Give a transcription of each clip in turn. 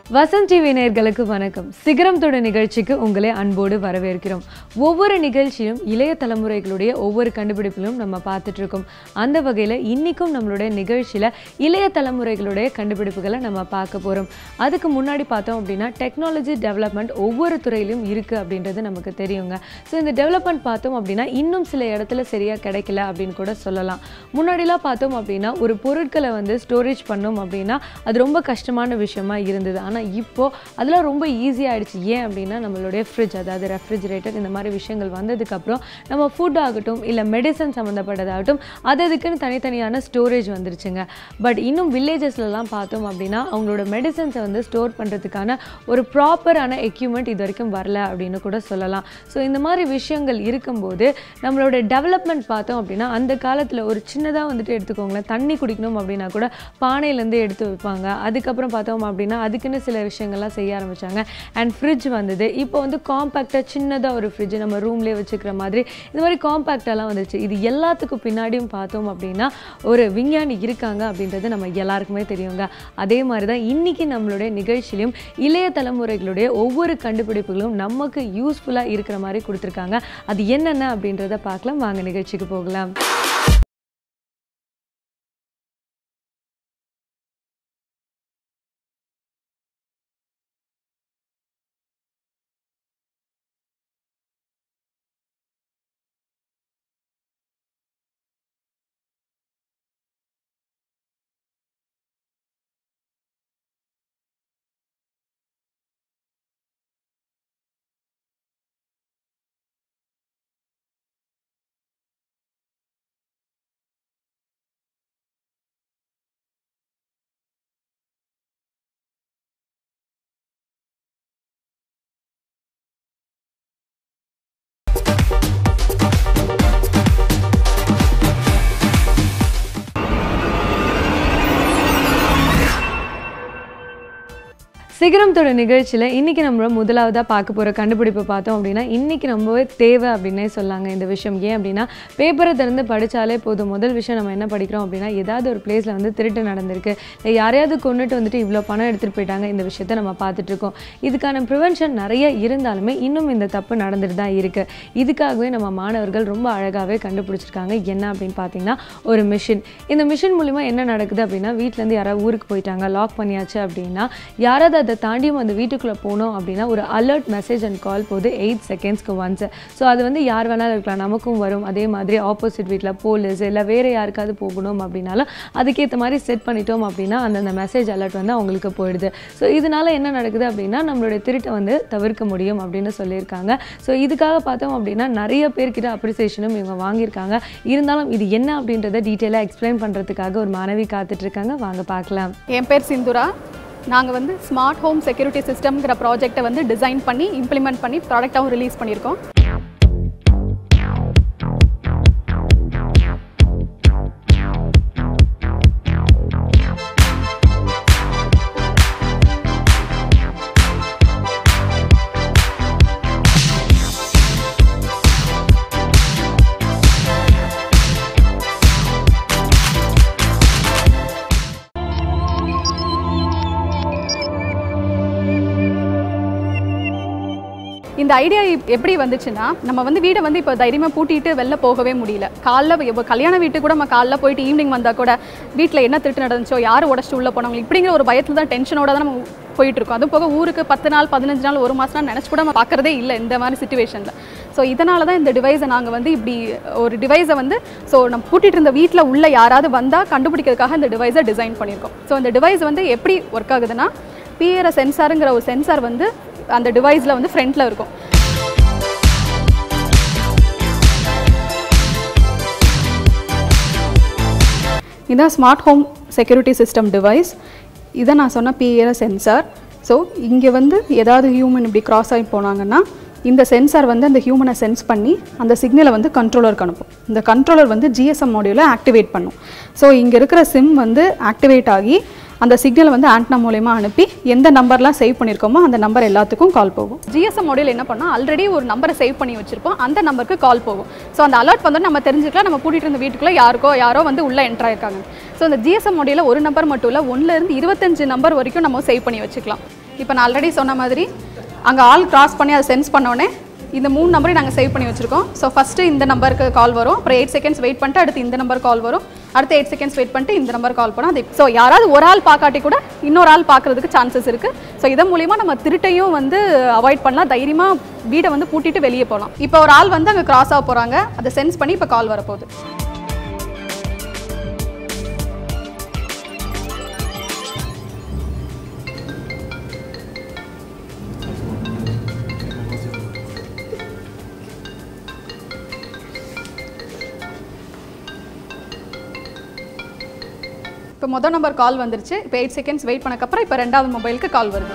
Vasannth TV நேயர்களுக்கு வணக்கம். சிகரம் தொடு நிகழ்ச்சிக்கு உங்களை அன்போடு வரவேற்கிறோம். ஒவ்வொரு நிகழ்ச்சியும் இளைய தலைமுறைகளுடைய ஒவ்வொரு கண்டுபிடிப்பிலும் நம்ம பார்த்துட்டு இருக்கோம். அந்த வகையில் இன்னைக்கும் நம்மளுடைய நிகழ்ச்சியில் இளைய தலைமுறைகளுடைய கண்டுபிடிப்புகளை நம்ம பார்க்க போகிறோம். அதுக்கு முன்னாடி பார்த்தோம் அப்படின்னா டெக்னாலஜி டெவலப்மெண்ட் ஒவ்வொரு துறையிலும் இருக்குது அப்படின்றது நமக்கு தெரியுங்க. ஸோ இந்த டெவலப்மெண்ட் பார்த்தோம் அப்படின்னா இன்னும் சில இடத்துல சரியாக கிடைக்கல அப்படின்னு கூட சொல்லலாம். முன்னாடிலாம் பார்த்தோம் அப்படின்னா ஒரு பொருட்களை ஸ்டோரேஜ் பண்ணோம் அப்படின்னா அது ரொம்ப கஷ்டமான விஷயமா இருந்தது. ஆனால் இப்போ அதெல்லாம் ரொம்ப ஈஸியாக ஆகிடுச்சு. ஏன் அப்படின்னா நம்மளுடைய ஃப்ரிட்ஜ், அதாவது ரெஃப்ரிஜரேட்டர், இந்த மாதிரி விஷயங்கள் வந்ததுக்கப்புறம் நம்ம ஃபுட் ஆகட்டும் இல்லை மெடிசன் சம்மந்தப்பட்டதாகட்டும் அதுக்குன்னு தனித்தனியான ஸ்டோரேஜ் வந்துருச்சுங்க. பட் இன்னும் வில்லேஜஸ்லாம் பார்த்தோம் அப்படின்னா அவங்களோட மெடிசன்ஸை ஸ்டோர் பண்ணுறதுக்கான ஒரு ப்ராப்பரான எக்யூப்மெண்ட் இது வரைக்கும் வரல அப்படின்னு கூட சொல்லலாம். ஸோ இந்த மாதிரி விஷயங்கள் இருக்கும்போது நம்மளோட டெவலப்மெண்ட் பார்த்தோம் அப்படின்னா அந்த காலத்தில் ஒரு சின்னதாக எடுத்துக்கோங்களேன், தண்ணி குடிக்கணும் அப்படின்னா கூட பானையிலேருந்து எடுத்து வைப்பாங்க. அதுக்கப்புறம் பார்த்தோம் அப்படின்னா அதுக்குன்னு சில விஷயங்கள்லாம் செய்ய ஆரம்பித்தாங்க. அண்ட் ஃப்ரிட்ஜ் வந்தது. இப்போ காம்பேக்டாக சின்னதாக ஒரு ஃப்ரிட்ஜ் நம்ம ரூம்லேயே வச்சுக்கிற மாதிரி இந்த மாதிரி காம்பேக்டெல்லாம் வந்துருச்சு. இது எல்லாத்துக்கும் பின்னாடியும் பார்த்தோம் அப்படின்னா ஒரு விஞ்ஞானி இருக்காங்க அப்படின்றது நம்ம எல்லாருக்குமே தெரியுங்க. அதே மாதிரி தான் இன்றைக்கி நம்மளுடைய நிகழ்ச்சியிலையும் இளைய தலைமுறைகளுடைய ஒவ்வொரு கண்டுபிடிப்புகளும் நமக்கு யூஸ்ஃபுல்லாக இருக்கிற மாதிரி கொடுத்துருக்காங்க. அது என்னென்ன அப்படின்றத பார்க்கலாம். வாங்க நிகழ்ச்சிக்கு போகலாம். சிகரம் தொடு நிகழ்ச்சியில் இன்றைக்கி நம்ம முதலாவதாக பார்க்க போகிற கண்டுபிடிப்பை பார்த்தோம் அப்படின்னா இன்றைக்கி ரொம்பவே தேவை அப்படின்னே சொல்லாங்க இந்த விஷயம். ஏன் அப்படின்னா பேப்பரை திறந்து படித்தாலே போதும். முதல் விஷயம் நம்ம என்ன படிக்கிறோம் அப்படின்னா ஏதாவது ஒரு பிளேஸில் திருட்டு நடந்திருக்கு, இல்லை யாரையாவது கொண்டுட்டு இவ்வளோ பணம் எடுத்துகிட்டு போயிட்டாங்க, இந்த விஷயத்தை நம்ம பார்த்துட்ருக்கோம். இதுக்கான ப்ரிவென்ஷன் நிறைய இருந்தாலுமே இன்னும் இந்த தப்பு நடந்துட்டு தான் இருக்குது. இதுக்காகவே நம்ம மாணவர்கள் ரொம்ப அழகாகவே கண்டுபிடிச்சிருக்காங்க. என்ன அப்படின்னு பார்த்தீங்கன்னா ஒரு மிஷின். இந்த மிஷின் மூலிமா என்ன நடக்குது அப்படின்னா வீட்டிலேருந்து யாராவது ஊருக்கு போயிட்டாங்க, லாக் பண்ணியாச்சு அப்படின்னா யாராவது அதை தாண்டியும் அந்த வீட்டுக்குள்ளே போனோம் அப்படின்னா ஒரு அலர்ட் மெசேஜ் அண்ட் கால் போது 8 செகண்ட்ஸ்க்கு ஒன்ஸ். ஸோ அது யார் வேணாலும் இருக்கலாம், நமக்கும் வரும். அதே மாதிரி ஆப்போசிட் வீட்டில் போலீஸ் இல்லை வேறு யாருக்காவது போகணும் அப்படின்னாலும் அதுக்கேற்ற மாதிரி செட் பண்ணிட்டோம் அப்படின்னா அந்த மெசேஜ் அலர்ட் அவங்களுக்கு போயிடுது. ஸோ இதனால் என்ன நடக்குது அப்படின்னா நம்மளுடைய திருட்டை தவிர்க்க முடியும் அப்படின்னு சொல்லியிருக்காங்க. ஸோ இதுக்காக பார்த்தோம் அப்படின்னா நிறைய பேர்கிட்ட அப்ரிசியேஷனும் இவங்க வாங்கியிருக்காங்க. இருந்தாலும் இது என்ன அப்படின்றத டீட்டெயிலாக எக்ஸ்பிளைன் பண்ணுறதுக்காக ஒரு மாணவி காத்துட்ருக்காங்க. வாங்க பார்க்கலாம். என் பேர் சிந்துரா. நாங்கள் ஸ்மார்ட் ஹோம் செக்யூரிட்டி சிஸ்டம்ங்கிற ப்ராஜெக்டை டிசைன் பண்ணி இம்ப்ளிமெண்ட் பண்ணி ப்ராடக்டாகவும் ரிலீஸ் பண்ணியிருக்கோம். இந்த ஐடியா எப்படி வந்துச்சுன்னா நம்ம வீடை இப்போ தைரியமாக பூட்டிட்டு வெளில போகவே முடியல. காலைல கல்யாண வீட்டுக்கு கூட நம்ம காலைல போயிட்டு ஈவினிங் வந்தால் கூட வீட்டில் என்ன திருட்டு நடந்துச்சோ, யார் உடச்சிட்டு உள்ளே போனவங்க, இப்படிங்கிற ஒரு பயத்தில் தான் டென்ஷனோட தான் நம்ம போயிட்டுருக்கோம். அதுவும் போக ஊருக்கு 10 நாள் 15 நாள் 1 மாதம் நினச்சி கூட நம்ம பார்க்குறதே இல்லை இந்த மாதிரி சுச்சுவேஷனில். ஸோ இதனால தான் இந்த டிவைஸை நாங்கள் இப்படி ஒரு டிவைஸை ஸோ நம்ம பூட்டிகிட்டு இருந்த வீட்டில் உள்ள யாராவது வந்தால் கண்டுபிடிக்கிறதுக்காக இந்த டிவைஸை டிசைன் பண்ணியிருக்கோம். ஸோ இந்த டிவைஸ் எப்படி ஒர்க் ஆகுதுன்னா பிஆர் சென்சாருங்கிற ஒரு சென்சார் அந்த டிவைஸில் ஃப்ரண்ட்டில் இருக்கும். இதுதான் smart home security system device. இதை நான் சொன்ன பிஆர் சென்சார். ஸோ இங்கே ஏதாவது ஹியூமன் இப்படி கிராஸ் ஆகி போனாங்கன்னா இந்த சென்சார் அந்த ஹியூமனை சென்ஸ் பண்ணி அந்த சிக்னலை கண்ட்ரோலருக்கு அனுப்பும். இந்த கண்ட்ரோலர் ஜிஎஸ்எம் மாடியூலை ஆக்டிவேட் பண்ணும். ஸோ இங்கே இருக்கிற சிம் ஆக்டிவேட் ஆகி அந்த சிக்னல் வந்து ஆண்டனா மூலமா அனுப்பி எந்த நம்பர்லாம் சேவ் பண்ணியிருக்கோமோ அந்த நம்பர் எல்லாத்துக்கும் கால் போகும். ஜிஎஸ்எம் மாடியூல் என்ன பண்ணால் ஆல்ரெடி ஒரு நம்பரை சேவ் பண்ணி வச்சிருப்போம், அந்த நம்பருக்கு கால் போகும். ஸோ அந்த அலர்ட் வந்து நம்ம தெரிஞ்சுக்கலாம் நம்ம கூட்டிகிட்டு இருந்த வீட்டுக்குள்ளே யாரோ வந்து உள்ளே என்ட்ரு ஆயிருக்காங்க. ஸோ இந்த ஜிஎஸ்எம் மாடியூலில் ஒரு நம்பர் மட்டும் இல்லை 1லேருந்து 25 நம்பர் வரைக்கும் நம்ம சேவ் பண்ணி வச்சுக்கலாம். இப்போ நான் ஆல்ரெடி சொன்ன மாதிரி அங்கே ஆள் கிராஸ் பண்ணி அதை சென்ஸ் பண்ணோடனே இந்த 3 நம்பரையும் நாங்கள் சேவ் பண்ணி வச்சுருக்கோம். ஸோ ஃபஸ்ட்டு இந்த நம்பருக்கு கால் வரும், அப்புறம் 8 செகண்ட்ஸ் வெயிட் பண்ணிட்டு அடுத்து இந்த நம்பர் கால் வரும், அடுத்து 8 செகண்ட்ஸ் வெயிட் பண்ணிட்டு இந்த நம்பர் கால் பண்ணோம். அது ஸோ யாராவது ஒரு ஆள் பார்க்காட்டி கூட இன்னொரு ஆள் பார்க்குறதுக்கு சான்சஸ் இருக்குது. ஸோ இதன் மூலிமா நம்ம திருட்டையும் வந்து அவாய்ட் பண்ணலாம், தைரியமாக வீடை வந்து பூட்டிட்டு வெளியே போகலாம். இப்போ ஒரு ஆள் வந்து அங்கே கிராஸ் ஆக போகிறாங்க, அதை சென்ஸ் பண்ணி இப்போ கால் வரப்போகுது. இப்போ மொதல் நம்பர் கால் வந்துருச்சு. இப்போ 8 செகண்ட்ஸ் வெயிட் பண்ணக்கப்புறம் இப்போ ரெண்டாவது மொபைலுக்கு கால் வருது.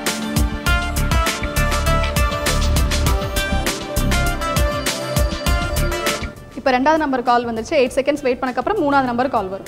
இப்போ ரெண்டாவது நம்பர் கால் வந்துருச்சு. 8 செகண்ட்ஸ் வெயிட் பண்ணக்கப்புறம் மூணாவது நம்பர் கால் வரும்.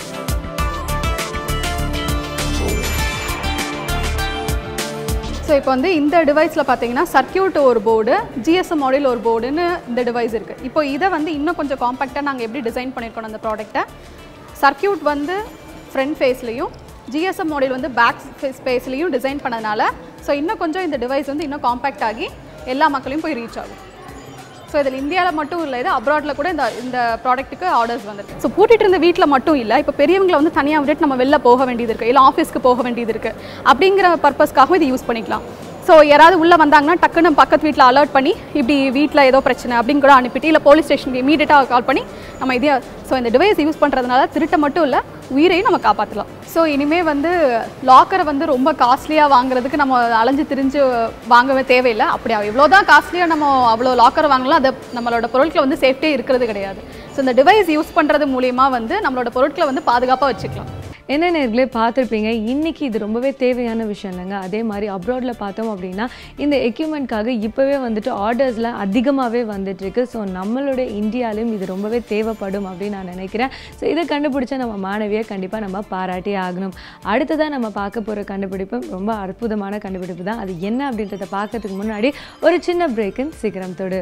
ஸோ இப்போ வந்து இந்த டிவைஸில் பார்த்தீங்கன்னா சர்க்கியூட் ஒரு போர்டு, ஜிஎஸ்எம் மாடியூல் ஒரு போர்டுன்னு இந்த டிவைஸ் இருக்குது. இப்போ இதை வந்து இன்னும் கொஞ்சம் காம்பேக்டாக நாங்கள் எப்படி டிசைன் பண்ணியிருக்கோம் அந்த ப்ராடக்ட்டை. சர்க்கியூட் வந்து ஃப்ரண்ட் ஃபேஸ்லையும் ஜிஎஸ்எம் மாடியூல் வந்து பேக் ஸ்பேஸ்லையும் டிசைன் பண்ணதுனால ஸோ இன்னும் கொஞ்சம் இந்த டிவைஸ் வந்து இன்னும் காம்பேக்ட் ஆகி எல்லா மக்களையும் போய் ரீச் ஆகும். ஸோ இதில் இந்தியாவில் மட்டும் இல்லை, இது அப்ராடில் கூட இந்த ப்ராடக்ட்டுக்கு ஆர்டர்ஸ் வந்துருக்கு. ஸோ பூட்டிகிட்டு இருந்த வீட்டில் மட்டும் இல்லை, இப்போ பெரியவங்களை வந்து தனியாக விட்டுட்டு நம்ம வெளில போக வேண்டியது இருக்குது, இல்லை ஆஃபீஸ்க்கு போக வேண்டியது இருக்குது, அப்படிங்கிற பர்பஸ்க்காகவும் இது யூஸ் பண்ணிக்கலாம். ஸோ யாராவது உள்ளே வந்தாங்கன்னா டக்குன்னு பக்கத்து வீட்டில் அலர்ட் பண்ணி இப்படி வீட்டில் ஏதோ பிரச்சனை அப்படின்னு கூட அனுப்பிட்டு, இல்லை போலீஸ் ஸ்டேஷனுக்கு இமீடியட்டாக கால் பண்ணி நம்ம இதே ஸோ இந்த டிவைஸ் யூஸ் பண்ணுறதுனால திருட்ட மட்டும் இல்லை உயிரையும் நம்ம காப்பாற்றலாம். ஸோ இனிமேல் வந்து லாக்கரை வந்து ரொம்ப காஸ்ட்லியாக வாங்குறதுக்கு நம்ம அலைஞ்சு திரிஞ்சு வாங்கவே தேவையில்லை. அப்படி எவ்வளோ தான் காஸ்ட்லியாக நம்ம அவ்வளோ லாக்கர் வாங்கலாம், அது நம்மளோட பொருட்களை வந்து சேஃப்டியே இருக்கிறது கிடையாது. ஸோ இந்த டிவைஸ் யூஸ் பண்ணுறது மூலிமா வந்து நம்மளோட பொருட்களை வந்து பாதுகாப்பாக வச்சுக்கலாம். என்ன நேர்களே பார்த்துருப்பீங்க, இன்றைக்கி இது ரொம்பவே தேவையான விஷயம் இல்லைங்க. அதே மாதிரி அப்ராடில் பார்த்தோம் அப்படின்னா இந்த எக்யூப்மெண்ட்காக இப்போவே வந்துட்டு ஆர்டர்ஸ்லாம் அதிகமாகவே வந்துட்டுருக்கு. ஸோ நம்மளுடைய இந்தியாவிலையும் இது ரொம்பவே தேவைப்படும் அப்படின்னு நான் நினைக்கிறேன். ஸோ இதை கண்டுபிடிச்சா நம்ம மாணவியை கண்டிப்பாக நம்ம பாராட்டியே ஆகணும். அடுத்ததாக நம்ம பார்க்க போகிற கண்டுபிடிப்பு ரொம்ப அற்புதமான கண்டுபிடிப்பு தான். அது என்ன அப்படின்றத பார்க்கறதுக்கு முன்னாடி ஒரு சின்ன பிரேக்கின் சிகரம் தொடு.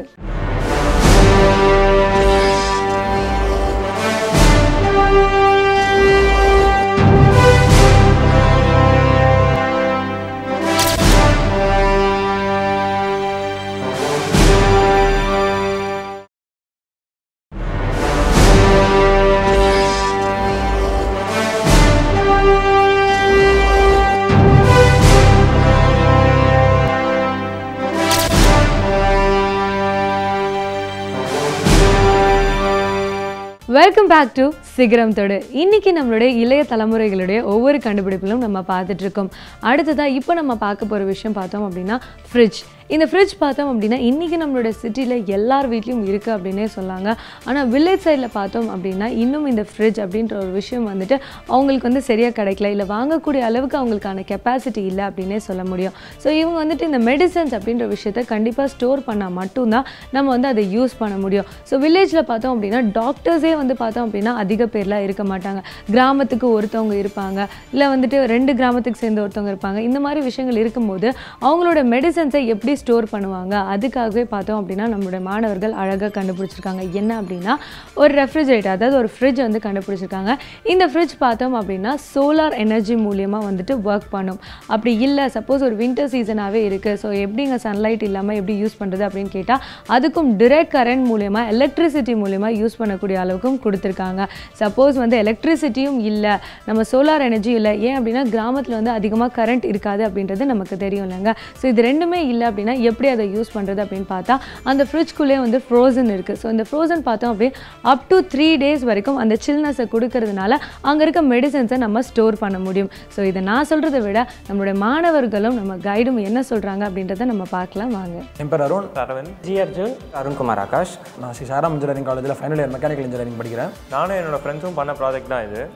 வெல்கம் பேக் டு சிகரம் தொடு. இன்றைக்கி நம்மளுடைய இளைய தலைமுறைகளுடைய ஒவ்வொரு கண்டுபிடிப்பிலும் நம்ம பார்த்துட்ருக்கோம். அடுத்ததாக இப்போ நம்ம பார்க்க போகிற விஷயம் பார்த்தோம் அப்படின்னா ஃப்ரிட்ஜ். இந்த ஃப்ரிட்ஜ் பார்த்தோம் அப்படின்னா இன்றைக்கி நம்மளோட சிட்டியில் எல்லார் வீட்லேயும் இருக்குது அப்படின்னே சொல்லாங்க. ஆனால் வில்லேஜ் சைடில் பார்த்தோம் அப்படின்னா இன்னும் இந்த ஃப்ரிட்ஜ் அப்படின்ற ஒரு விஷயம் வந்துட்டு அவங்களுக்கு வந்து சரியாக கிடைக்கல, இல்லை வாங்கக்கூடிய அளவுக்கு அவங்களுக்கான கெப்பாசிட்டி இல்லை அப்படின்னே சொல்ல முடியும். ஸோ இவங்க வந்துட்டு இந்த மெடிசன்ஸ் அப்படின்ற விஷயத்த கண்டிப்பாக ஸ்டோர் பண்ணால் மட்டும்தான் நம்ம வந்து அதை யூஸ் பண்ண முடியும். ஸோ வில்லேஜில் பார்த்தோம் அப்படின்னா டாக்டர்ஸே வந்து பார்த்தோம் அப்படின்னா அதிக பேர்லாம் இருக்க மாட்டாங்க. கிராமத்துக்கு ஒருத்தவங்க இருப்பாங்க, இல்லை வந்துட்டு 2 கிராமத்துக்கு சேர்ந்து ஒருத்தவங்க இருப்பாங்க. இந்த மாதிரி விஷயங்கள் இருக்கும்போது அவங்களோட மெடிசன்ஸை எப்படி ஸ்டோர் பண்ணுவாங்க? அதுக்காகவே பார்த்தோம் அப்படின்னா நம்மளுடைய மாணவர்கள் அழகாக கண்டுபிடிச்சிருக்காங்க. என்ன அப்படின்னா ஒரு ரெஃப்ரிஜரேட்டர், அதாவது ஒரு ஃப்ரிட்ஜ் வந்து கண்டுபிடிச்சிருக்காங்க. இந்த ஃப்ரிட்ஜ் பார்த்தோம் அப்படின்னா சோலார் எனர்ஜி மூலியமாக வந்துட்டு ஒர்க் பண்ணும். அப்படி இல்லை சப்போஸ் ஒரு வின்டர் சீசனாகவே இருக்குது, ஸோ எப்படிங்க சன்லைட் இல்லாமல் எப்படி யூஸ் பண்ணுறது அப்படின்னு கேட்டால் அதுக்கும் டிரெக்ட் கரண்ட் மூலியமாக எலக்ட்ரிசிட்டி மூலியமாக யூஸ் பண்ணக்கூடிய அளவுக்கும் கொடுத்துருக்காங்க. சப்போஸ் வந்து எலக்ட்ரிசிட்டியும் இல்லை, நம்ம சோலார் எனர்ஜி இல்லை, ஏன் அப்படின்னா கிராமத்தில் வந்து அதிகமாக கரண்ட் இருக்காது அப்படின்றது நமக்கு தெரியும் இல்லைங்க. ஸோ இது ரெண்டுமே இல்லை அப்படின்னா எப்படி அதை யூஸ் பண்ணுறது அப்படின்னு பார்த்தா அந்த ஃப்ரிட்ஜ்குள்ளே வந்து ஃப்ரோசன் இருக்குது. ஸோ இந்த ஃப்ரோசன் பார்த்தோம் அப்படியே அப் டு 3 days வரைக்கும் அந்த சில்னஸை கொடுக்கறதுனால அங்கே இருக்க மெடிசன்ஸை நம்ம ஸ்டோர் பண்ண முடியும். ஸோ இதை நான் சொல்கிறத விட நம்மளுடைய மாணவர்களும் நம்ம கைடும் என்ன சொல்கிறாங்க அப்படின்றத நம்ம பார்க்கலாம் வாங்க. என் பேர் அருண். arjun arun akash. நான் Sairam இன்ஜினியரிங் காலேஜில் ஃபைனல் இயர் மெக்கானிக்கல் இன்ஜினியரிங் படிக்கிறேன். நானும் என்னோட ஃப்ரெண்ட்ஸும் பண்ண ப்ராஜெக்ட் தான் இது.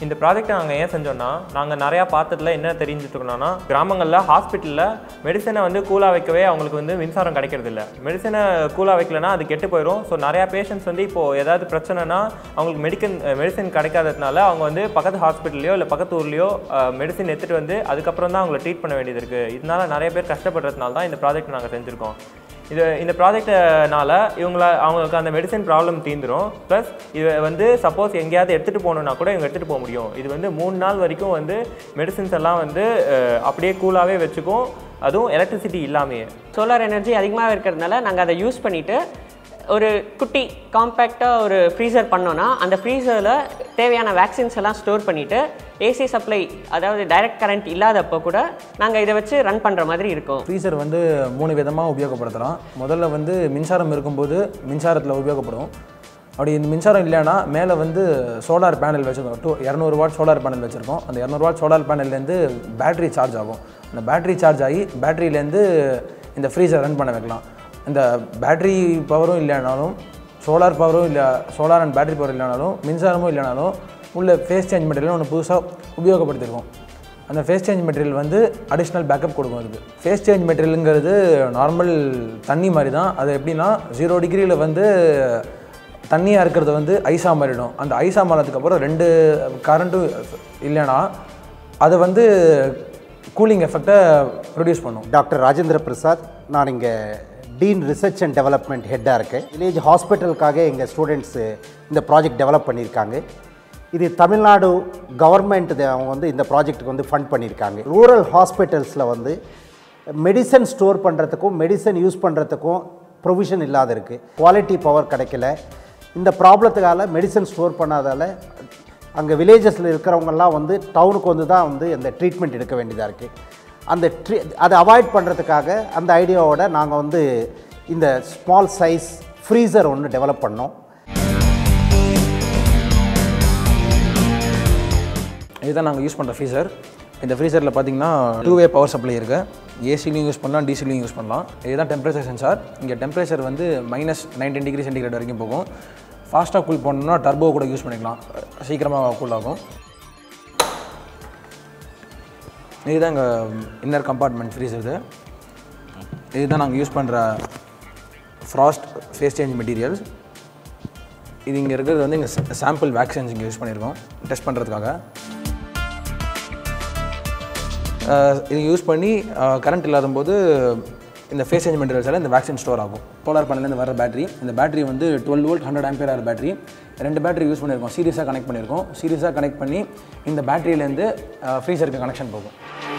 இந்த ப்ராஜெக்ட்டை நாங்கள் ஏன் செஞ்சோம்னா, நாங்கள் நிறையா பார்த்ததுல என்ன தெரிஞ்சுட்டுக்கணும்னா, கிராமங்களில் ஹாஸ்பிட்டலில் மெடிசனை வந்து கூலாக வைக்கவே அவங்களுக்கு வந்து மின்சாரம் கிடைக்கிறது இல்லை. மெடிசனை கூலாக வைக்கலன்னா அது கெட்டு போயிடும். ஸோ நிறையா பேஷண்ட்ஸ் வந்து இப்போது ஏதாவது பிரச்சனைனா அவங்களுக்கு மெடிசன் கிடைக்காததுனால அவங்க வந்து பக்கத்து ஹாஸ்பிட்டல்லையோ இல்லை பக்கத்து ஊர்லேயோ மெடிசன் எடுத்துகிட்டு வந்து அதுக்கப்புறம் தான் அவங்கள ட்ரீட் பண்ண வேண்டியது இருக்குது. இதனால் நிறைய பேர் கஷ்டப்படுறதுனால தான் இந்த ப்ராஜெக்ட் நாங்கள் செஞ்சுருக்கோம். இந்த ப்ராஜெக்ட்னால அவங்களுக்கு அந்த மெடிசன் ப்ராப்ளம் தீந்துடும். ப்ளஸ் இது வந்து சப்போஸ் எங்கேயாவது எடுத்துகிட்டு போகணுன்னா கூட இவங்க எடுத்துகிட்டு போக முடியும். இது வந்து 3 நாள் வரைக்கும் வந்து மெடிசின்ஸ் எல்லாம் வந்து அப்படியே கூலாகவே வச்சுக்கும், அதுவும் எலக்ட்ரிசிட்டி இல்லாமையே. சோலார் எனர்ஜி அதிகமாக இருக்கிறதுனால நாங்கள் அதை யூஸ் பண்ணிவிட்டு ஒரு குட்டி காம்பேக்டாக ஒரு ஃப்ரீசர் பண்ணோன்னா அந்த ஃப்ரீசரில் தேவையான வேக்சின்ஸ் எல்லாம் ஸ்டோர் பண்ணிவிட்டு ஏசி சப்ளை, அதாவது டைரக்ட் கரண்ட் இல்லாதப்போ கூட நாங்கள் இதை வச்சு ரன் பண்ணுற மாதிரி இருக்கும். ஃப்ரீசர் வந்து 3 விதமாக உபயோகப்படுத்தலாம். முதல்ல வந்து மின்சாரம் இருக்கும்போது மின்சாரத்தில் உபயோகப்படும். அப்படி இந்த மின்சாரம் இல்லைன்னா மேலே வந்து சோலார் பேனல் வச்சுருக்கோம். 200 வாட் சோலார் பேனல் வச்சுருக்கோம். அந்த 200 வாட் சோலார் பேனல்லேருந்து பேட்ரி சார்ஜ் ஆகும். அந்த பேட்ரி சார்ஜ் ஆகி பேட்ரியிலேருந்து இந்த ஃப்ரீசர் ரன் பண்ண வைக்கலாம். இந்த பேட்ரி பவரும் இல்லைனாலும், சோலார் பவரும் இல்லை, சோலார் அண்ட் பேட்ரி பவர் இல்லைனாலும், மின்சாரமும் இல்லைனாலும் உள்ள ஃபேஸ் சேஞ்ச் மெட்டீரியல் ஒன்று புதுசாக உபயோகப்படுத்திருக்கோம். அந்த ஃபேஸ் சேஞ்ச் மெட்டீரியல் வந்து அடிஷ்னல் பேக்கப் கொடுக்கும். அதுக்கு ஃபேஸ் சேஞ்ச் மெட்டீரியலுங்கிறது நார்மல் தண்ணி மாதிரி தான். அது எப்படின்னா 0 டிகிரியில் வந்து தண்ணியாக இருக்கிறது வந்து ஐஸாக மாறிடும். அந்த ஐஸாக மாறினதுக்கப்புறம் 2 கரண்ட்டும் இல்லைன்னா அது வந்து கூலிங் எஃபெக்டை ப்ரொடியூஸ் பண்ணும். டாக்டர் ராஜேந்திர பிரசாத், நான் இங்கே டீன் ரிசர்ச் அண்ட் டெவலப்மெண்ட் ஹெட்டாக இருக்கேன். வில்லேஜ் ஹாஸ்பிட்டலுக்காக எங்கள் ஸ்டூடெண்ட்ஸு இந்த ப்ராஜெக்ட் டெவலப் பண்ணியிருக்காங்க. இது தமிழ்நாடு கவர்மெண்ட் அவங்க வந்து இந்த ப்ராஜெக்ட்டுக்கு வந்து ஃபண்ட் பண்ணியிருக்காங்க. ரூரல் ஹாஸ்பிட்டல்ஸில் வந்து மெடிசன் ஸ்டோர் பண்ணுறதுக்கும் மெடிசன் யூஸ் பண்ணுறதுக்கும் ப்ரொவிஷன் இல்லாத இருக்குது. குவாலிட்டி பவர் கிடைக்கல. இந்த ப்ராப்ளத்துக்கால மெடிசன் ஸ்டோர் பண்ணாதால் அங்கே வில்லேஜஸில் இருக்கிறவங்கெல்லாம் வந்து டவுனுக்கு வந்து தான் வந்து அந்த ட்ரீட்மெண்ட் எடுக்க வேண்டியதாக இருக்குது. அதை அவாய்ட் பண்ணுறதுக்காக அந்த ஐடியாவோட நாங்கள் வந்து இந்த ஸ்மால் சைஸ் ஃப்ரீசர் ஒன்று டெவலப் பண்ணோம். இதுதான் நாங்கள் யூஸ் பண்ணுற ஃப்ரீசர். இந்த ஃப்ரீசரில் பார்த்தீங்கன்னா 2-வே பவர் சப்ளை இருக்குது. ஏசிலையும் யூஸ் பண்ணலாம், டிசிலையும் யூஸ் பண்ணலாம். இதுதான் டெம்பரேச்சர் சென்சார். இங்கே டெம்பரேச்சர் வந்து -19 டிகிரி சென்டிகிரேட் வரைக்கும் போகும். ஃபாஸ்ட்டாக கூல் பண்ணணும்னா டர்போ கூட யூஸ் பண்ணிக்கலாம், சீக்கிரமாக கூல் ஆகும். இதுதான் எங்கள் இன்னர் கம்பார்ட்மெண்ட் ஃப்ரீசர். இதுதான் நாங்கள் யூஸ் பண்ணுற ஃப்ராஸ்ட் ஃபேஸ் சேஞ்ச் மெட்டீரியல்ஸ். இது இங்கே இருக்கிறது வந்து எங்கள் சாம்பிள் வேக்சின்ஸ் இங்கே யூஸ் பண்ணியிருக்கோம் டெஸ்ட் பண்ணுறதுக்காக. இது யூஸ் பண்ணி கரண்ட் இல்லாதபோது இந்த ஃபேஸ் சேஞ்ச் மெட்டீரியல்ஸால் இந்த வேக்சின் ஸ்டோர் ஆகும். சோலார் பேனல்லேருந்து வர பேட்டரி, இந்த பேட்டரி வந்து 12 volt 100 ampere hour battery. 2 battery use பண்ணியிருக்கோம். சீரியஸாக கனெக்ட் பண்ணியிருக்கோம். சீரியஸாக கனெக்ட் பண்ணி இந்த பேட்டரியிலேருந்து ஃப்ரீசருக்கு கனெக்ஷன் போகும்.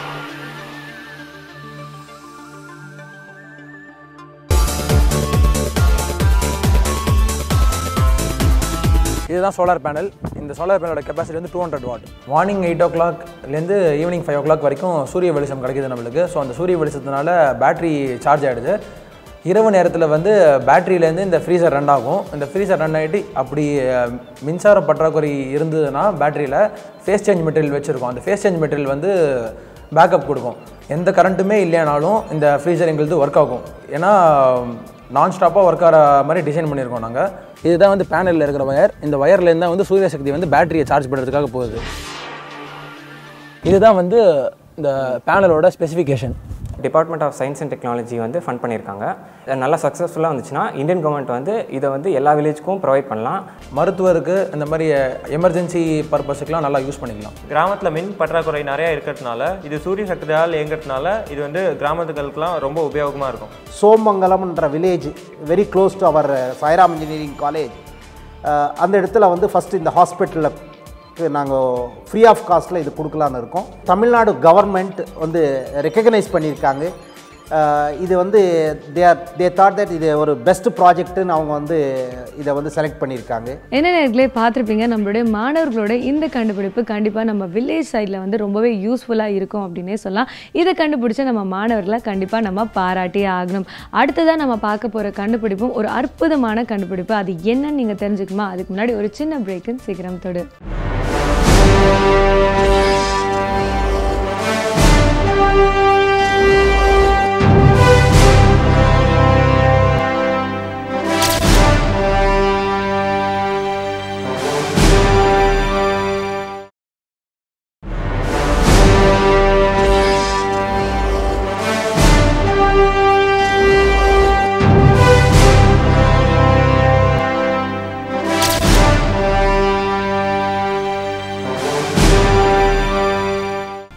இதுதான் சோலார் பேனல். இந்த சோலார் பேனலோட கெப்பாசிட்டி வந்து 200 வாட். மார்னிங் 8 o'clockலேருந்து ஈவினிங் 5 o'clock வரைக்கும் சூரிய வெளிச்சம் கிடைக்கிது நம்மளுக்கு. ஸோ அந்த சூரிய வெளிச்சத்தினால பேட்ரி சார்ஜ் ஆகிடுது. இரவு நேரத்தில் வந்து பேட்டரியிலேருந்து இந்த ஃப்ரீசர் ரன் ஆகும். இந்த ஃப்ரீசர் ரன் ஆகிட்டு அப்படி மின்சார பற்றாக்குறை இருந்ததுன்னா பேட்டரியில் ஃபேஸ் சேஞ்ச் மெட்டீரியல் வச்சுருக்கோம். அந்த ஃபேஸ் சேஞ்ச் மெட்டீரியல் வந்து பேக்கப் கொடுக்கும். எந்த கரண்ட்டுமே இல்லைனாலும் இந்த ஃப்ரீசர் எங்களுக்கு ஒர்க் ஆகும். ஏன்னா நான்ஸ்டாப்பாக ஒர்க் ஆகிற மாதிரி டிசைன் பண்ணியிருக்கோம் நாங்கள். இதுதான் வந்து பேனலில் இருக்கிற ஒயர். இந்த ஒயர்லேருந்து தான் வந்து சூரிய சக்தி வந்து பேட்டரியை சார்ஜ் பண்ணுறதுக்காக போகுது. இதுதான் வந்து இந்த பேனலோட specification. Department of science and technology வந்து ஃபண்ட் பண்ணியிருக்காங்க. நல்லா சக்ஸஸ்ஃபுல்லாக வந்துச்சுன்னா இந்தியன் கவர்மெண்ட் வந்து இதை வந்து எல்லா வில்லேஜுக்கும் ப்ரொவைட் பண்ணலாம். மருத்துவருக்கு இந்த மாதிரி எமர்ஜென்சி பர்பஸுக்கெலாம் நல்லா யூஸ் பண்ணிக்கலாம். கிராமத்தில் மின் பற்றாக்குறை நிறையா இருக்கிறதுனால, இது சூரிய சக்தியால் இயங்கிறதுனால இது வந்து கிராமத்துகளுக்கெலாம் ரொம்ப உபயோகமாக இருக்கும். சோமங்கலம்ன்ற village very close to our Sairam engineering college. அந்த இடத்துல வந்து ஃபஸ்ட்டு இந்த ஹாஸ்பிட்டலில் நாங்கள் ஃப்ரீ ஆஃப் காஸ்ட்டில் இது கொடுக்கலான்னு இருக்கோம். தமிழ்நாடு கவர்மெண்ட் வந்து ரெக்கக்னைஸ் பண்ணியிருக்காங்க. இது வந்து தே தாட் தட் இது ஒரு பெஸ்ட் ப்ராஜெக்ட்டுன்னு அவங்க வந்து இதை வந்து செலக்ட் பண்ணியிருக்காங்க. என்ன நேர்களே பார்த்துருப்பீங்க, நம்மளுடைய மாணவர்களோட இந்த கண்டுபிடிப்பு கண்டிப்பாக நம்ம வில்லேஜ் சைடில் வந்து ரொம்பவே யூஸ்ஃபுல்லாக இருக்கும் அப்படின்னே சொல்லலாம். இதை கண்டுபிடிச்ச நம்ம மாணவர்களை கண்டிப்பாக நம்ம பாராட்டியே ஆகணும். அடுத்ததாக நம்ம பார்க்க போகிற கண்டுபிடிப்பும் ஒரு அற்புதமான கண்டுபிடிப்பு. அது என்னன்னு நீங்கள் தெரிஞ்சுக்குமா? அதுக்கு முன்னாடி ஒரு சின்ன பிரேக்குன்னு சீக்கிரம் தொடு.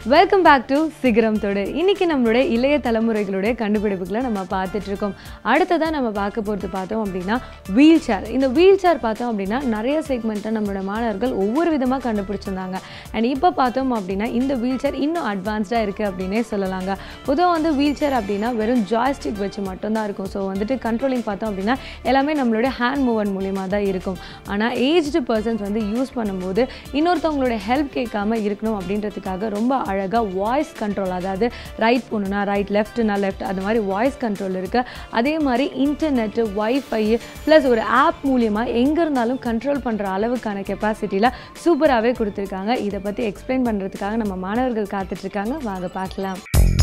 வெல்கம் பேக் டு சிகரம் தொடு. இன்னைக்கு நம்மளுடைய இளைய தலைமுறைகளுடைய கண்டுபிடிப்புகளை நம்ம பார்த்துட்டு இருக்கோம். அடுத்ததான் நம்ம பார்க்க போகிறது பார்த்தோம் அப்படின்னா வீல் சேர். இந்த வீல் சேர் பார்த்தோம் அப்படின்னா நிறைய செக்மெண்ட்டை நம்மளோட மாணவர்கள் ஒவ்வொரு விதமாக கண்டுபிடிச்சிருந்தாங்க. அண்ட் இப்போ பார்த்தோம் அப்படின்னா இந்த வீல் சேர் இன்னும் அட்வான்ஸ்டாக இருக்குது அப்படின்னே சொல்லலாங்க. பொதுவாக வந்து வீல் சேர் அப்படின்னா வெறும் ஜாய்ஸ்டிக் வச்சு மட்டும்தான் இருக்கும். ஸோ வந்துட்டு கண்ட்ரோலிங் பார்த்தோம் அப்படின்னா எல்லாமே நம்மளுடைய ஹேண்ட் மூவ்மெண்ட் மூலியமாக தான் இருக்கும். ஆனால் ஏஜ்டு பர்சன்ஸ் வந்து யூஸ் பண்ணும்போது இன்னொருத்தவங்களுடைய ஹெல்ப் கேட்காம இருக்கணும் அப்படின்றதுக்காக ரொம்ப அழகாக வாய்ஸ் கண்ட்ரோல், அதாவது ரைட் போகணுன்னா ரைட், லெஃப்ட்னா லெஃப்ட், அது மாதிரி வாய்ஸ் கண்ட்ரோல் இருக்குது. அதே மாதிரி இன்டர்நெட்டு, வைஃபை ப்ளஸ் ஒரு ஆப் மூலியமாக எங்கே இருந்தாலும் கண்ட்ரோல் பண்ணுற அளவுக்கான கெப்பாசிட்டியில் சூப்பராகவே கொடுத்துருக்காங்க. இதை பற்றி எக்ஸ்பிளைன் பண்ணுறதுக்காக நம்ம மாணவர்கள் காத்துட்ருக்காங்க. வாங்க பார்க்கலாம்.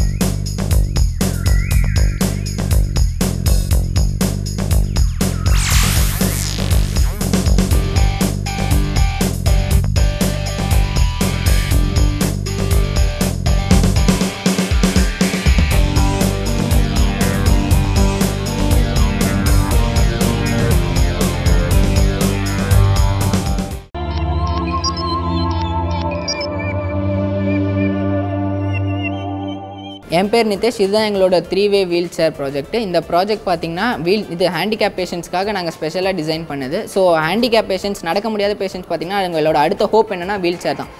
என் பேர் நிதேஷ். இதுதான் எங்களோட 3-way வீல் சேர் ப்ராஜெக்ட். இந்த ப்ராஜெக்ட் பார்த்திங்கன்னா இது ஹேண்டிகேப் பேஷண்ட்ஸ்க்காக நாங்கள் ஸ்பெஷலாக டிசைன் பண்ணது. ஸோ ஹேண்டிகேப் பேஷண்ட்ஸ், நடக்க முடியாத பேஷண்ட்ஸ் பார்த்திங்கன்னா எங்களோட அடுத்த ஹோப் என்னென்னா வீல் சேர் தான்.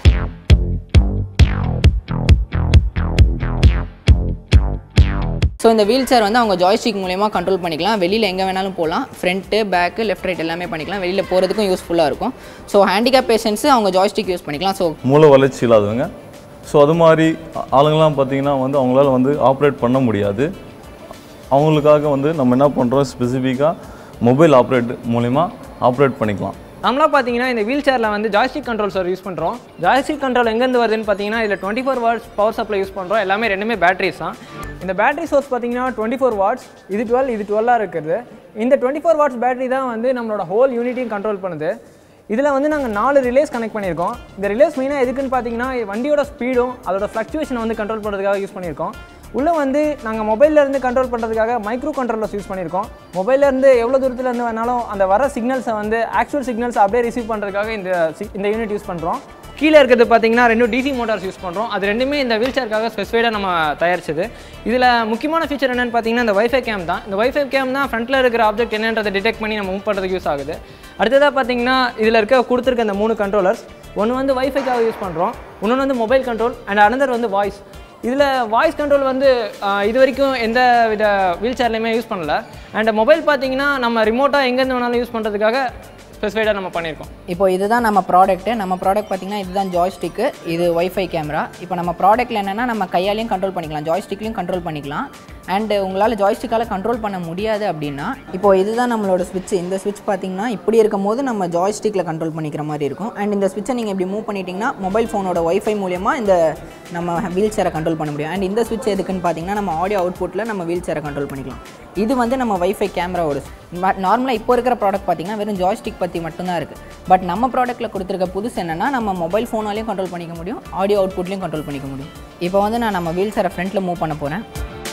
ஸோ இந்த வீல் சேர் வந்து அவங்க ஜாய்ஸ்டிக் மூலமாக கண்ட்ரோல் பண்ணிக்கலாம். வெளியில் எங்கே வேணாலும் போகலாம். ஃப்ரண்ட்டு, பேக்கு, லெஃப்ட், ரைட் எல்லாமே பண்ணிக்கலாம். வெளியில் போகிறதுக்கும் யூஸ்ஃபுல்லாக இருக்கும். ஸோ ஹேண்டிகேப் பேஷண்ட்ஸு அவங்க ஜாய்ஸ்டிக் யூஸ் பண்ணிக்கலாம். ஸோ மூளை வளர்ச்சி இல்லாதவங்க, ஸோ அது மாதிரி ஆளுங்கள்லாம் பார்த்திங்கன்னா வந்து அவங்களால வந்து ஆப்ரேட் பண்ண முடியாது. அவங்களுக்காக வந்து நம்ம என்ன பண்ணுறோம், ஸ்பெசிஃபிக்காக மொபைல் ஆப்ரேட் மூலிமா ஆப்ரேட் பண்ணிக்கலாம். நம்மளாம் பார்த்தீங்கன்னா இந்த வீல் சேரில் வந்து ஜாய்ஸ்டிக் கண்ட்ரோல்ஸ் யூஸ் பண்ணுறோம். ஜாய்ஸ்டிக் கண்ட்ரோல் எங்கேருந்து வருதுன்னு பார்த்தீங்கன்னா இதில் 24 வாட்ஸ் பவர் சப்ளை யூஸ் பண்ணுறோம். எல்லாமே ரெண்டுமே பேட்டரிஸ் தான். இந்த பேட்டரி சோர்ஸ் பார்த்தீங்கன்னா 24 வாட்ஸ், இது 12 இருக்குது. இந்த 24 வாட்ஸ் பேட்டரி தான் வந்து நம்மளோட ஹோல் யூனிட்டையும் கண்ட்ரோல் பண்ணுது. இதில் வந்து நாங்கள் 4 ரிலேஸ் கனெக்ட் பண்ணியிருக்கோம். இந்த ரிலேஸ் மெயினாக எதுக்குன்னு பார்த்தீங்கன்னா வண்டியோட ஸ்பீடும் அதோட ஃப்ளக்சுவேஷனை வந்து கண்ட்ரோல் பண்ணுறதுக்காக யூஸ் பண்ணியிருக்கோம். உள்ளே வந்து நாங்கள் மொபைல்லேருந்து கண்ட்ரோல் பண்ணுறதுக்காக மைக்ரோ கண்ட்ரோலர்ஸ் யூஸ் பண்ணியிருக்கோம். மொபைல்லேருந்து எவ்வளோ தூரத்துலேருந்து வேணாலும் அந்த வர சிக்னல்ஸை வந்து ஆக்சுவல் சிக்னல்ஸை அப்படியே ரிசீவ் பண்ணுறதுக்காக இந்த யூனிட் யூஸ் பண்ணுறோம். கீழே இருக்கிறது பார்த்தீங்கன்னா 2 டிசி மோட்டார்ஸ் யூஸ் பண்ணுறோம். அது ரெண்டுமே இந்த வீல் சேருக்காக ஸ்பெசிஃபைடாக நம்ம தயாரிச்சது. இதில் முக்கியமான ஃபீச்சர் என்னென்னு பார்த்தீங்கன்னா இந்த வைஃபை கேம் தான். இந்த வைஃபை கேம் தான் ஃப்ரண்ட்டில் இருக்கிற ஆப்ஜெக்ட் என்னன்றதை டிடெக்ட் பண்ணி நம்ம மூவ் பண்ணுறதுக்கு யூஸ் ஆகுது. அடுத்ததாக பார்த்தீங்கன்னா இதில் கொடுத்துருக்க இந்த 3 கண்ட்ரோலர்ஸ், ஒன்று வந்து வைஃபைக்காக யூஸ் பண்ணுறோம், இன்னொன்று வந்து மொபைல் கண்ட்ரோல், அண்ட் அனதர் வந்து வாய்ஸ். இதில் வாய்ஸ் கண்ட்ரோல் வந்து இது வரைக்கும் எந்த வித வீல் சேர்லையுமே யூஸ் பண்ணல. அண்ட் மொபைல் பார்த்தீங்கன்னா நம்ம ரிமோட்டாக எங்கேருந்து வேணாலும் யூஸ் பண்ணுறதுக்காக ஸ்பெசிஃபைடாக நம்ம பண்ணியிருக்கோம். இப்போ இதுதான் நம்ம ப்ராடக்ட்டு. நம்ம ப்ராடக்ட் பார்த்திங்கன்னா இதுதான் ஜாய்ஸ்டிக்கு, இது வைஃபை கேமரா. இப்போ நம்ம ப்ராடக்ட்டில் என்னென்னா நம்ம கையாலையும் கண்ட்ரோல் பண்ணிக்கலாம், ஜாய்ஸ்டிக்லையும் கண்ட்ரோல் பண்ணிக்கலாம். அண்டு உங்களால் ஜாய்ஸ்டிக்கால் கண்ட்ரோல் பண்ண முடியாது அப்படின்னா இப்போது இதுதான் நம்மளோட ஸ்விட்ச். இந்த ஸ்விட்ச் பார்த்திங்கன்னா இப்படி இருக்கும் போது நம்ம ஜாய்ஸ்டிக்கில் கண்ட்ரோல் பண்ணிக்கிற மாதிரி இருக்கும். அண்ட் இந்த ஸ்விட்சை நீங்கள் இப்படி மூவ் பண்ணிட்டீங்கன்னா மொபைல் ஃபோனோட வைஃபை மூலமா இந்த நம்ம வீல் சேரை கண்ட்ரோல் பண்ண முடியும். அண்ட் இந்த ஸ்விட்ச் எதுக்குன்னு பார்த்தீங்கன்னா நம்ம ஆடியோ அவுட்புட்டில் நம்ம வீல் சேரை கண்ட்ரோல் பண்ணிக்கலாம். இது வந்து நம்ம வைஃபை கேமராவோட. நார்மலாக இப்போ இருக்கிற ப்ராடக்ட் பார்த்திங்கன்னா வெறும் ஜாய்ஸ்டிக் பற்றி மட்டும்தான் இருக்குது. பட் நம்ம ப்ராடக்ட்டில் கொடுத்துருக்க புதுசு என்னென்னா நம்ம மொபைல் ஃபோனாலையும் கண்ட்ரோல் பண்ணிக்க முடியும், ஆடியோ அவுட்புட்லையும் கண்ட்ரோல் பண்ணிக்க முடியும். இப்போ வந்து நான் நம்ம வீல் சேரை ஃப்ரண்ட்டில் மூவ் பண்ண போகிறேன்.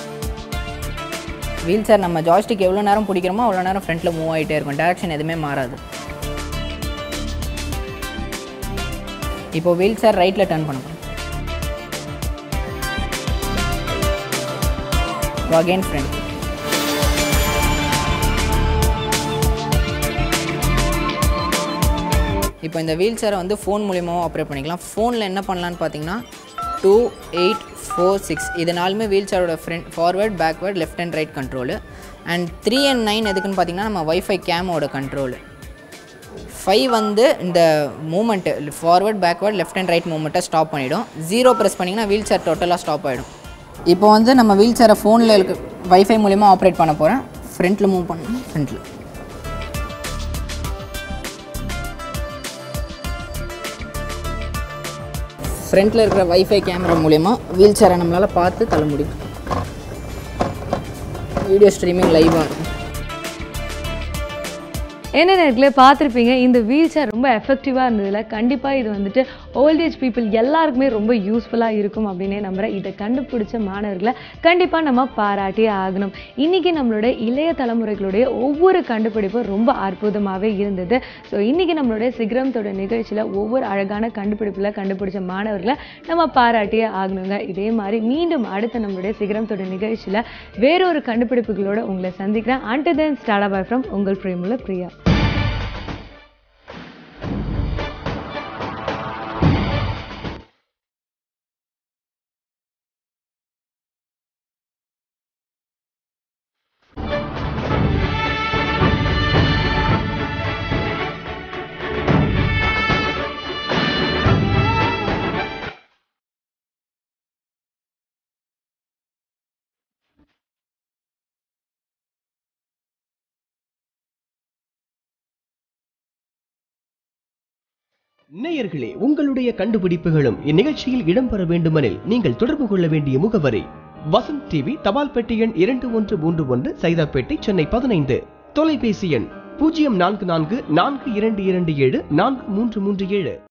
வீல் சேர் நம்ம ஜாய்ஸ்டிக் எவ்வளோ நேரம் பிடிக்கிறோமோ அவ்வளோ நேரம் ஃப்ரண்ட்டில் மூவ் ஆகிட்டே இருக்கும். டேரக்ஷன் எதுவுமே மாறாது. இப்போ வீல் சேர் ரைட்டில் டர்ன் பண்ணணும். Again front. இப்போ இந்த வீல் சேரை வந்து ஃபோன் மூலியமாகவும் ஆப்ரேட் பண்ணிக்கலாம். ஃபோனில் என்ன பண்ணலான்னு பார்த்தீங்கன்னா 2, 8, 4, 6 இது நாலுமே வீல் சேரோட front, forward, backward, left and right control. And 3 and 9 எதுக்குன்னு பார்த்தீங்கன்னா நம்ம வைஃபை கேமோட கண்ட்ரோலு. 5 வந்து இந்த movement forward, backward, left and right மூமெண்ட்டை ஸ்டாப் பண்ணிவிடும். 0 ப்ரெஸ் பண்ணிங்கன்னா வீல் சேர் டோட்டலாக ஸ்டாப் ஆகிடும். இப்போ வந்து நம்ம வீல் சேரை ஃபோனில் இருக்க வைஃபை மூலிமா ஆப்ரேட் பண்ண போகிறேன். ஃப்ரண்ட்டில் மூவ் பண்ணணும். ஃப்ரண்ட்டில் ஃப்ரண்ட்டில் இருக்கிற வைஃபை கேமரா மூலமா வீல் சேரை நம்மளால் பார்த்து தள்ள முடியும். வீடியோ ஸ்ட்ரீமிங் லைவாக இருக்கும். என்ன நேரத்தில் பார்த்துருப்பீங்க, இந்த வீல் சேர் ரொம்ப எஃபெக்டிவாக இருந்ததில்ல. கண்டிப்பாக இது வந்துட்டு ஓல்டேஜ் பீப்புள் எல்லாருக்குமே ரொம்ப யூஸ்ஃபுல்லாக இருக்கும் அப்படின்னே நம்புகிறேன். இதை கண்டுபிடிச்ச மாணவர்களை கண்டிப்பாக நம்ம பாராட்டியே ஆகணும். இன்றைக்கி நம்மளோட இளைய தலைமுறைகளுடைய ஒவ்வொரு கண்டுபிடிப்பும் ரொம்ப அற்புதமாகவே இருந்தது. ஸோ இன்றைக்கி நம்மளுடைய சிகரம் தொடு நிகழ்ச்சியில் ஒவ்வொரு அழகான கண்டுபிடிப்பில் கண்டுபிடிச்ச மாணவர்களை நம்ம பாராட்டியே ஆகணுங்க. இதே மாதிரி மீண்டும் அடுத்த நம்மளுடைய சிகரம் தொடு நிகழ்ச்சியில் வேறொரு கண்டுபிடிப்புகளோட உங்களை சந்திக்கிறேன். Until then, start by from உங்கள் பிரியமுள்ள பிரியா. நேயர்களே, உங்களுடைய கண்டுபிடிப்புகளும் இந்நிகழ்ச்சியில் இடம்பெற வேண்டுமெனில் நீங்கள் தொடர்பு கொள்ள வேண்டிய முகவரி வசந்த் டிவி, தபால் பெட்டி எண் 2131, சைதாப்பேட்டை, சென்னை 15. தொலைபேசி எண் 044422274337.